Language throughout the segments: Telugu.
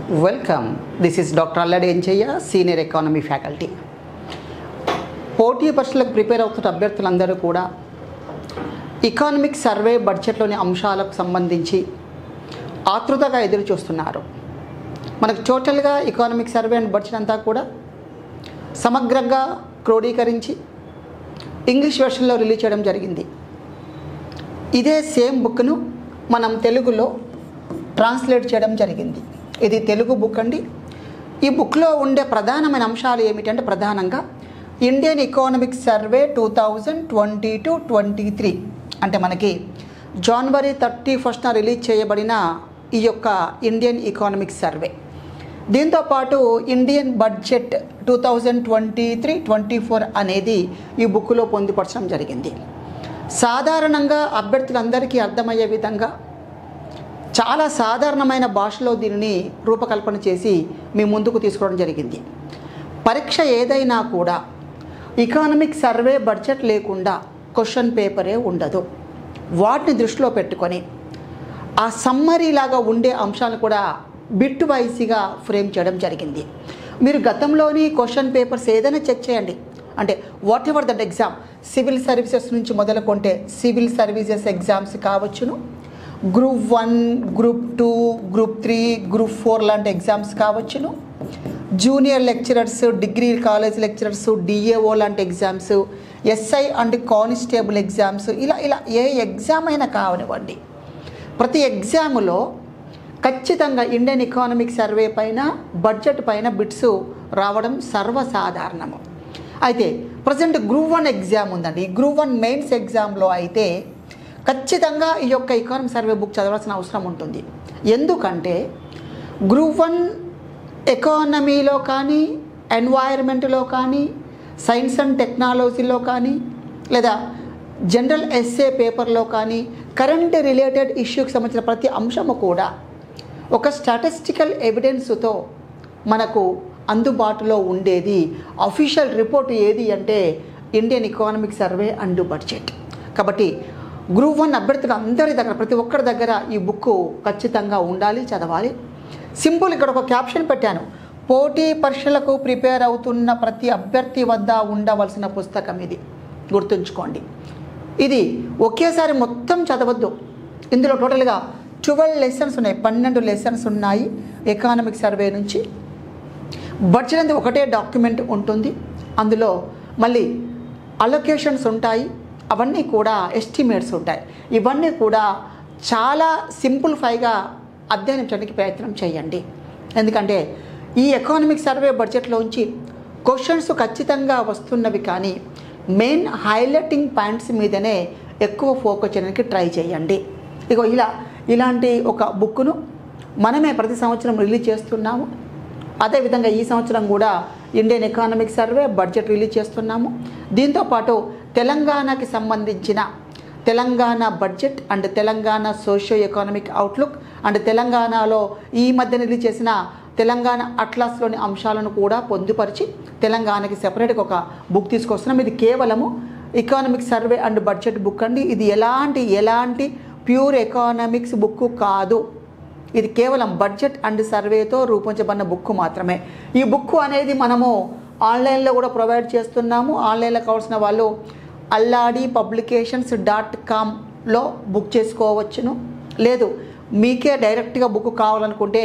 Welcome. This is doctor Alladi Enchayya, senior economy faculty. పోటీ పరీక్షలకు ప్రిపేర్ అవుతున్న అభ్యర్థులందరూ కూడా ఎకానమిక్ సర్వే బడ్జెట్లోని అంశాలకు సంబంధించి ఆతృతగా ఎదురు చూస్తున్నారు. మనకు టోటల్గా ఎకానమిక్ సర్వే అండ్ బడ్జెట్ అంతా కూడా సమగ్రంగా క్రోడీకరించి ఇంగ్లీష్ వెర్షన్లో రిలీజ్ చేయడం జరిగింది. ఇదే సేమ్ బుక్ను మనం తెలుగులో ట్రాన్స్లేట్ చేయడం జరిగింది. ఇది తెలుగు బుక్ అండి. ఈ బుక్లో ఉండే ప్రధానమైన అంశాలు ఏమిటంటే ప్రధానంగా ఇండియన్ ఎకానమిక్ సర్వే 2022-23 అంటే మనకి జనవరి 31న రిలీజ్ చేయబడిన ఈ యొక్క ఇండియన్ ఎకానమిక్ సర్వే, దీంతోపాటు ఇండియన్ బడ్జెట్ 2023-24 అనేది ఈ బుక్లో పొందుపరచడం జరిగింది. సాధారణంగా అభ్యర్థులందరికీ అర్థమయ్యే విధంగా చాలా సాధారణమైన భాషలో దీనిని రూపకల్పన చేసి మీ ముందుకు తీసుకోవడం జరిగింది. పరీక్ష ఏదైనా కూడా ఎకానమిక్ సర్వే బడ్జెట్ లేకుండా క్వశ్చన్ పేపరే ఉండదు. వాటిని దృష్టిలో పెట్టుకొని ఆ సమ్మరీ లాగా ఉండే అంశాలను కూడా బిట్ వైజ్గా ఫ్రేమ్ చేయడం జరిగింది. మీరు గతంలోని క్వశ్చన్ పేపర్స్ ఏదైనా చెక్ చేయండి. అంటే whatever that exam, civil services నుంచి మొదలుకొంటే సివిల్ సర్వీసెస్ ఎగ్జామ్స్ కావచ్చును, గ్రూప్ 1, గ్రూప్ 2, గ్రూప్ 3, గ్రూప్ 4 లాంటి ఎగ్జామ్స్ కావచ్చును, junior lecturers, degree college lecturers, DAO లాంటి exams, SI and constable exams, ఇలా ఏ ఎగ్జామ్ అయినా కావనివ్వండి, ప్రతి ఎగ్జాములో ఖచ్చితంగా ఇండియన్ ఎకానమిక్ సర్వే పైన బడ్జెట్ పైన బిట్స్ రావడం సర్వసాధారణము. అయితే ప్రజెంట్ గ్రూప్ 1 ఎగ్జామ్ ఉందండి. ఈ గ్రూప్ 1 మెయిన్స్ ఎగ్జామ్లో అయితే ఖచ్చితంగా ఈ యొక్క ఎకానమిక్ సర్వే బుక్ చదవాల్సిన అవసరం ఉంటుంది. ఎందుకంటే గ్రూప్ 1 ఎకానమీలో కానీ, ఎన్వైర్న్మెంట్లో కానీ, సైన్స్ అండ్ టెక్నాలజీలో కానీ, లేదా జనరల్ ఎస్ఏ పేపర్లో కానీ కరెంట్ రిలేటెడ్ ఇష్యూకి సంబంధించిన ప్రతి అంశము కూడా ఒక స్టాటిస్టికల్ ఎవిడెన్స్తో మనకు అందుబాటులో ఉండేది అఫీషియల్ రిపోర్ట్ ఏది అంటే Indian economic survey and budget. కాబట్టి గ్రూప్ 1 అభ్యర్థులు అందరి దగ్గర, ప్రతి ఒక్కరి దగ్గర ఈ బుక్ ఖచ్చితంగా ఉండాలి, చదవాలి. సింపుల్ ఇక్కడ ఒక క్యాప్షన్ పెట్టాను, పోటీ పరీక్షలకు ప్రిపేర్ అవుతున్న ప్రతి అభ్యర్థి వద్ద ఉండవలసిన పుస్తకం ఇది, గుర్తుంచుకోండి. ఇది ఒకేసారి మొత్తం చదవద్దు. ఇందులో టోటల్గా 12 లెసన్స్ ఉన్నాయి, 12 లెసన్స్ ఉన్నాయి ఎకానమిక్ సర్వే నుంచి. బడ్జెట్ అనేది ఒకటే డాక్యుమెంట్ ఉంటుంది. అందులో మళ్ళీ అలొకేషన్స్ ఉంటాయి, అవన్నీ కూడా ఎస్టిమేట్స్ ఉంటాయి. ఇవన్నీ కూడా చాలా సింప్లిఫైగా అధ్యయనం చేయడానికి ప్రయత్నం చేయండి. ఎందుకంటే ఈ ఎకానమిక్ సర్వే బడ్జెట్లోంచి క్వశ్చన్స్ ఖచ్చితంగా వస్తున్నవి, కానీ మెయిన్ హైలైటింగ్ పాయింట్స్ మీదనే ఎక్కువ ఫోకస్ చేయడానికి ట్రై చేయండి. ఇలాంటి ఒక బుక్ను మనమే ప్రతి సంవత్సరం రిలీజ్ చేస్తున్నాము. అదేవిధంగా ఈ సంవత్సరం కూడా Indian economic survey budget release చేస్తున్నాము. దీంతోపాటు తెలంగాణకి సంబంధించిన Telangana budget and Telangana socio economic outlook and తెలంగాణలో ఈ మధ్య రిలీజ్ చేసిన తెలంగాణ అట్లాస్లోని అంశాలను కూడా పొందుపరిచి తెలంగాణకి సెపరేట్గా ఒక బుక్ తీసుకొస్తున్నాం. ఇది కేవలము economic survey and budget book అండి. ఇది ఎలాంటి ప్యూర్ ఎకానమిక్స్ బుక్ కాదు. ఇది కేవలం బడ్జెట్ అండ్ సర్వేతో రూపొందించబడిన బుక్ మాత్రమే. ఈ బుక్ అనేది మనము ఆన్లైన్లో కూడా ప్రొవైడ్ చేస్తున్నాము. ఆన్లైన్లో కావాల్సిన వాళ్ళు alladipublications.comలో బుక్ చేసుకోవచ్చును. లేదు మీకే డైరెక్ట్గా బుక్ కావాలనుకుంటే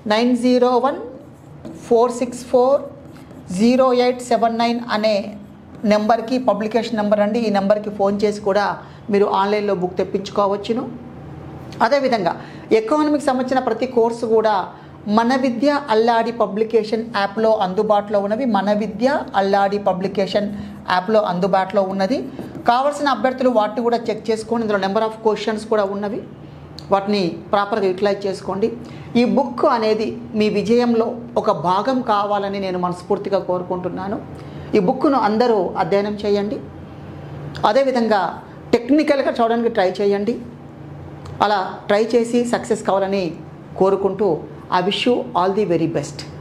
9014640879 అనే నెంబర్కి, పబ్లికేషన్ నెంబర్ అండి, ఈ నెంబర్కి ఫోన్ చేసి కూడా మీరు ఆన్లైన్లో బుక్ తెప్పించుకోవచ్చును. అదేవిధంగా ఎకానమిక్స్ సంబంధించిన ప్రతి కోర్సు కూడా మన విద్య అల్లాడి పబ్లికేషన్ యాప్లో అందుబాటులో ఉన్నవి. మన విద్య అల్లాడి పబ్లికేషన్ యాప్లో అందుబాటులో ఉన్నది. కావాల్సిన అభ్యర్థులు వాటిని కూడా చెక్ చేసుకోండి. ఇందులో నెంబర్ ఆఫ్ క్వశ్చన్స్ కూడా ఉన్నవి, వాటిని ప్రాపర్గా యూటిలైజ్ చేసుకోండి. ఈ బుక్ అనేది మీ విజయంలో ఒక భాగం కావాలని నేను మనస్ఫూర్తిగా కోరుకుంటున్నాను. ఈ బుక్ను అందరూ అధ్యయనం చేయండి. అదేవిధంగా టెక్నికల్గా చూడడానికి ట్రై చేయండి. అలా ట్రై చేసి సక్సెస్ కావాలని కోరుకుంటూ I wish you all the very best.